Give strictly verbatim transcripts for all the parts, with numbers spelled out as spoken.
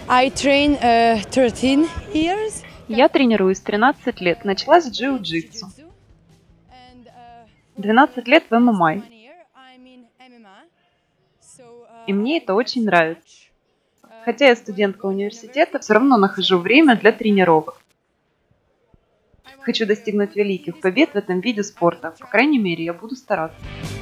I train uh, thirteen years. Я тренируюсь тринадцать лет. Начала с джиу-джитсу. двенадцать лет в эм эм а. И мне это очень нравится. Хотя я студентка университета, все равно нахожу время для тренировок. Хочу достигнуть великих побед в этом виде спорта. По крайней мере, я буду стараться.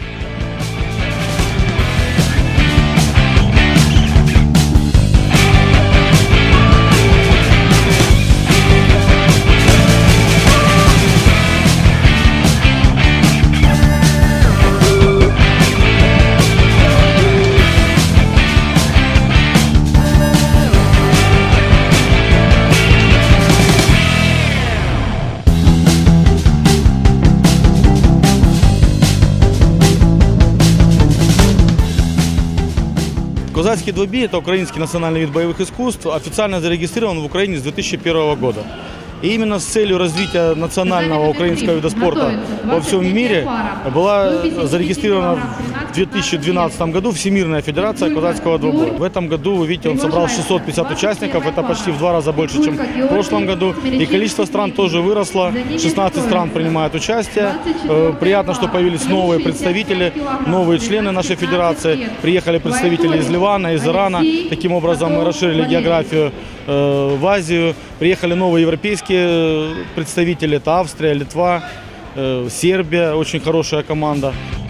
Козацкий двобей – это украинский национальный вид боевых искусств, официально зарегистрирован в Украине с две тысячи первого года. И именно с целью развития национального украинского вида спорта во всем мире была зарегистрирована в две тысячи двенадцатом году Всемирная федерация козацкого двубоя. В этом году, вы видите, он собрал шестьсот пятьдесят участников, это почти в два раза больше, чем в прошлом году. И количество стран тоже выросло, шестнадцать стран принимают участие. Приятно, что появились новые представители, новые члены нашей федерации. Приехали представители из Ливана, из Ирана. Таким образом мы расширили географию в Азию. Приехали новые европейские представители, это Австрия, Литва, Сербия, очень хорошая команда.